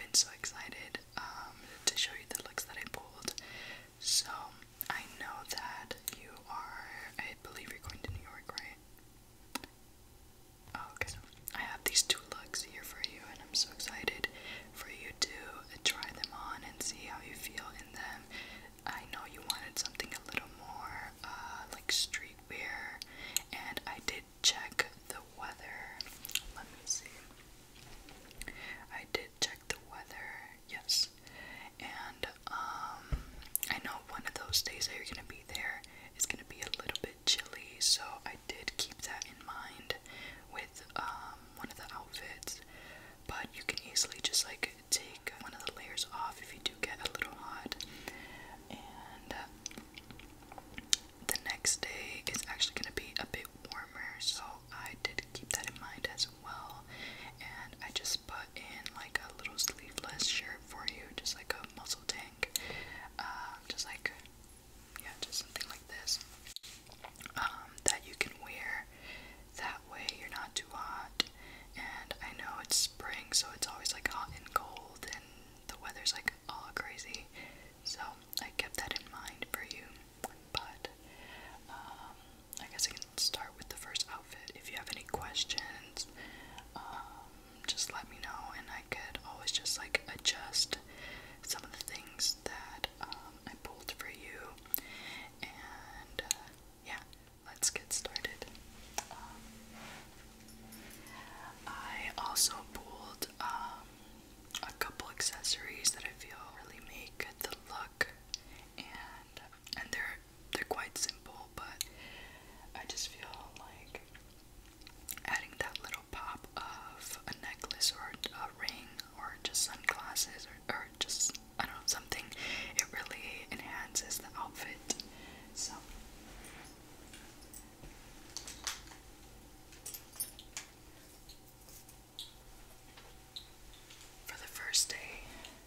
been so excited to show you the looks that I pulled. So I know that you are, I believe you're going to New York, right? Oh, okay, so I have these two looks here for you, and I'm so excited for you to try them on and see how you feel in them. I know you wanted something a little more like streetwear, and I did check the weather. Let me see. I did check the weather, yes. And I know one of those days that you're gonna be there is gonna be a little bit chilly, so I did keep that in mind with one of the outfits. But you can easily just like take one of the layers off if you do get a little hot. And the next day is actually gonna be a bit warmer, so I did keep that in mind as well. And I just put in like a little sleeveless shirt for you, just like a muscle tank, just like, yeah, just something like this, that you can wear. That way you're not too hot. And I know it's spring, so it's always like hot and cold, and the weather's like all crazy. So I kept that in mind for you. But I guess I can start with the first outfit. If you have any questions, just let me know, and I could always just like adjust some of the things that I pulled for you. And yeah, let's get started. I also pulled a couple accessories that I feel really make the look, and they're quite simple, but I just feel like adding that little pop of a necklace or a ring or just sunglasses or just, I don't know, something, it really enhances the outfit. So for the first day,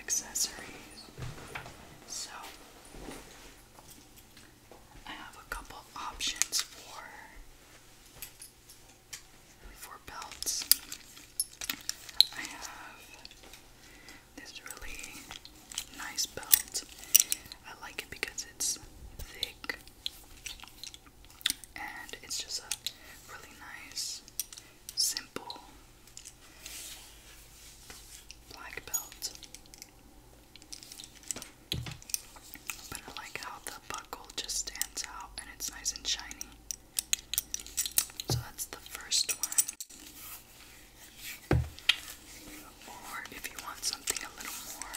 accessories. So I have a couple options for belts. I have this really nice belt. I like it because it's thick and it's just a really nice, simple black belt. But I like how the buckle just stands out and it's nice and shiny. So that's the first one. Or if you want something a little more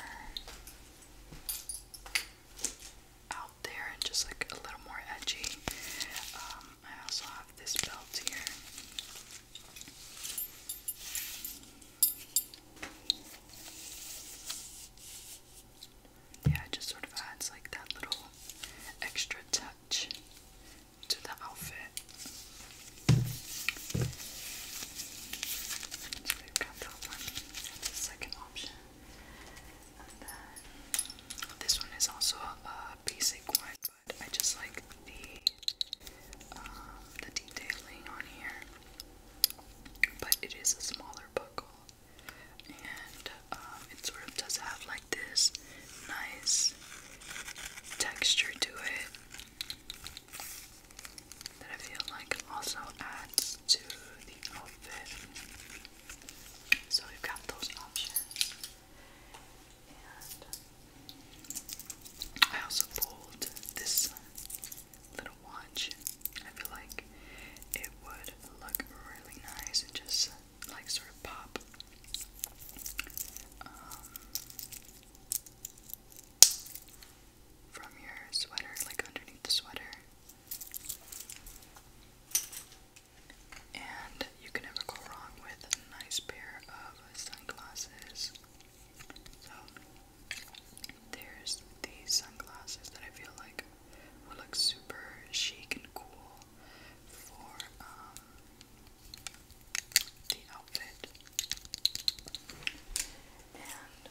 out there and just like a little more edgy, I also have this belt here. Yeah, it just sort of adds like that little extra touch to the outfit. So we've got that one. That's the second option. And then this one is also a basic one, but I just like the detailing on here. But it is a smaller buckle, and it sort of does have like this nice texture to it that I feel like also adds to the outfit. So we've got those options. And I also pulled this little watch. I feel like it would look really nice and just like sort of pop. From your sweater, like underneath the sweater. And you can never go wrong with a nice pair of sunglasses. So there's these sunglasses that I feel like will look super chic and cool for the outfit. And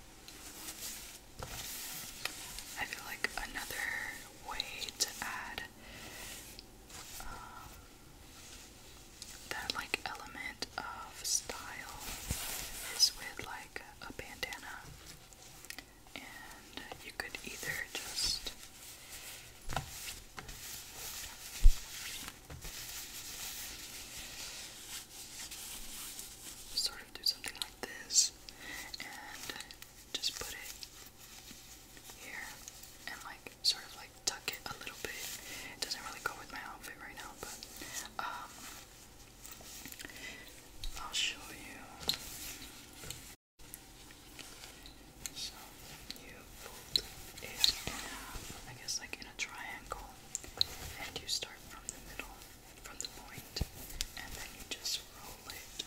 I feel like another way to add that like element of style is with like a bandana. And you could either just sort of do something like this and just put it here and like sort of like tuck it a little bit. It doesn't really go with my outfit right now, but I'll show you. So you fold it in half, I guess like in a triangle, and you start from the middle, from the point, and then you just roll it.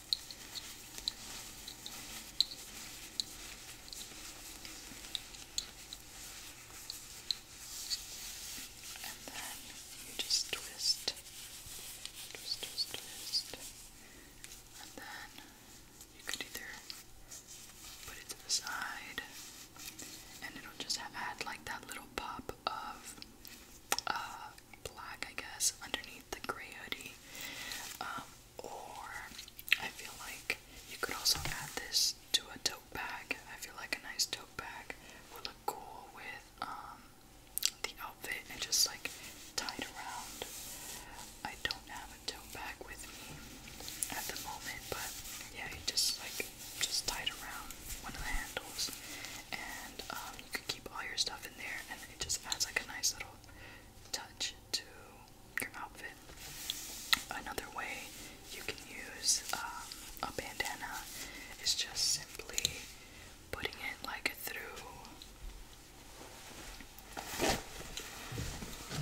And then you just twist, twist, twist, twist, and then you could either put it to the side, and it'll just add like that little pop of black, I guess, underneath the gray hoodie. Or I feel like you could also add this to a tote bag. I feel like a nice tote bag would look cool with the outfit and just like tied around. I don't have a tote bag with me at the moment, but yeah, you just tied around one of the handles, and you could keep all your stuff in there, and it just adds like a nice little touch to your outfit. Another way you can use a bandana is just simply putting it like through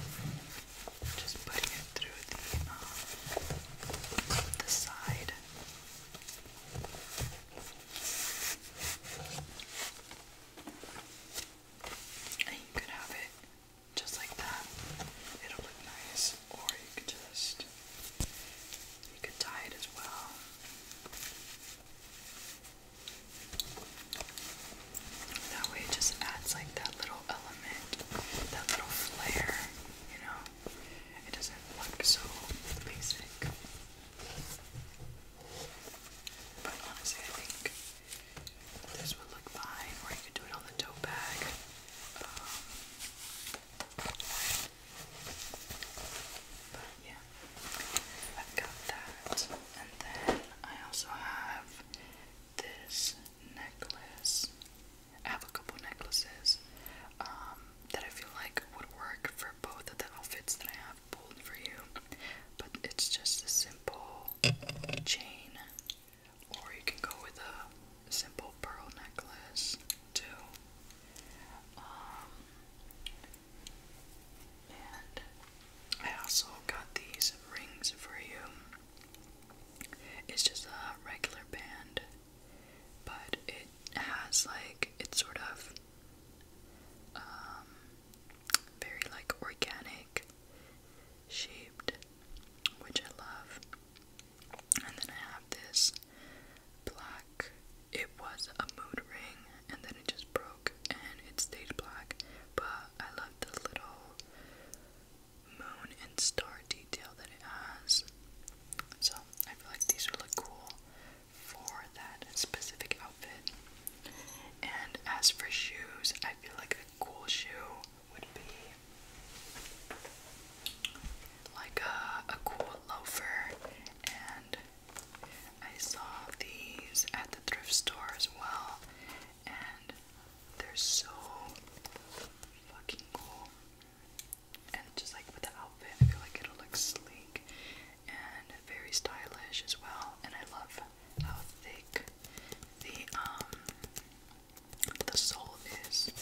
so fucking cool. And just like with the outfit, I feel like it'll look sleek and very stylish as well. And I love how thick the sole is.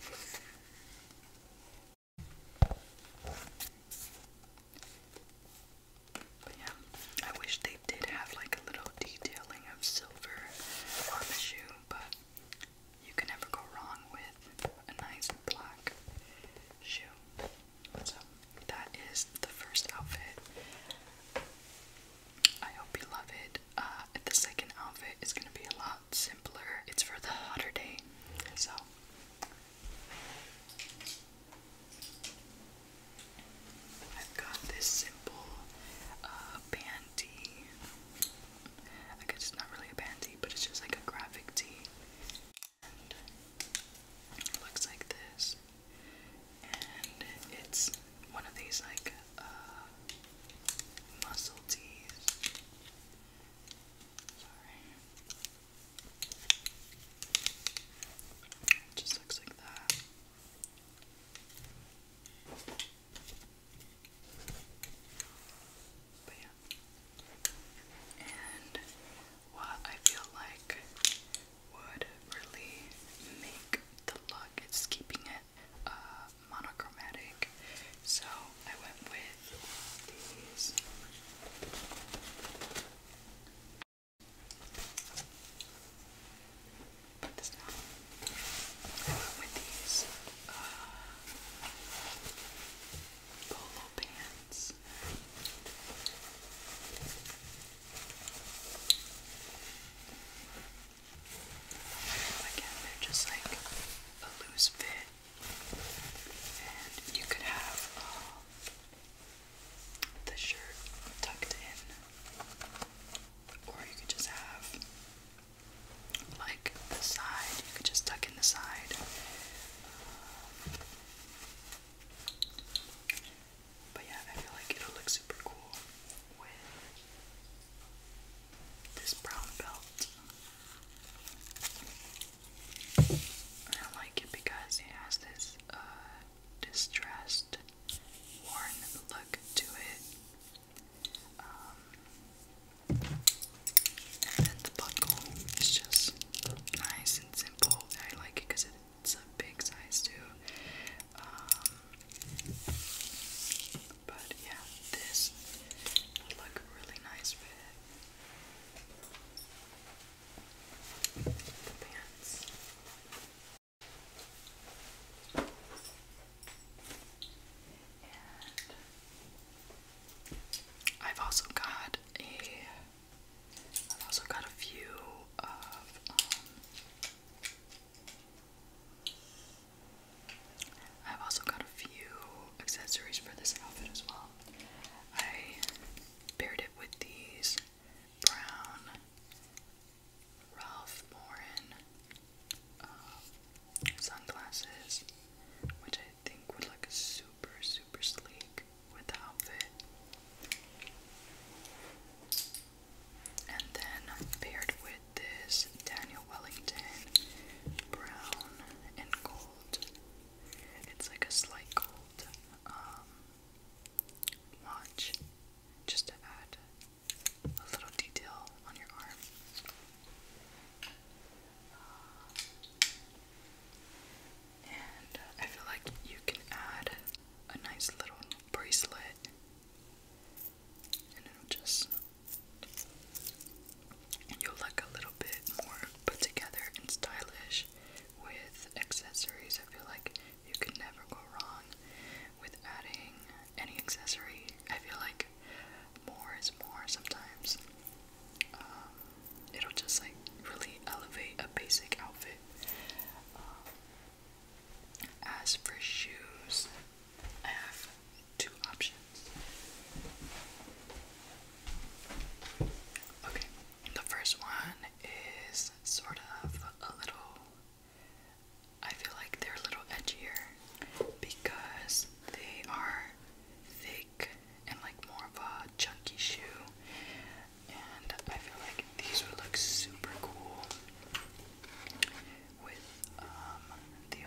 But yeah, I wish they did have like a little detailing of silver on the shoe, but you can never go wrong with a nice black shoe. So that is the first outfit. I hope you love it. The second outfit is gonna be a lot simpler. It's for the hotter day. So I've got this simple band tee. I guess it's not really a band tee, but it's just like a graphic tee. And it looks like this. And it's one of these like muscle tees. Sorry. It just looks like that. But yeah. And what I feel like would really make the look is keeping it monochromatic. So I went with these. Put this down. I went with these polo pants. Again, they're just like a loose fit, and you could have the shirt tucked in, or you could just have like the side, you could just tuck in the side. But yeah, I feel like it'll look super cool with this brown belt. I like it because it has this distressed, worn look to it. And then the buckle is just nice and simple. I like it because it's a big size too. But yeah, this would look really nice with the pants. And I've also got a few of I've also got a few accessories for this outfit as well. I paired it with these brown Ralph Lauren sunglasses, which I think would look super, super sleek with the outfit. And then paired with this Daniel Wellington brown and gold. It's like a slight gold watch, just to add a little detail on your arm. And I feel like you can add a nice little bracelet, and you'll look a little bit more put together and stylish with accessories. I feel like you can never go wrong with adding any accessory. I feel like more is more sometimes. It'll just like really elevate a basic outfit. As for shoes, I have two options. Okay, the first one is sort of a little, I feel like they're a little edgier because they are thick and like more of a chunky shoe, and I feel like these would look super cool with the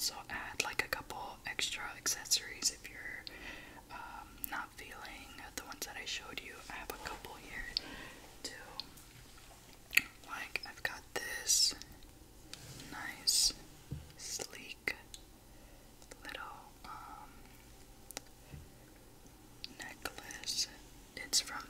also add like a couple extra accessories if you're not feeling the ones that I showed you. I have a couple here too. Like I've got this nice sleek little necklace. It's from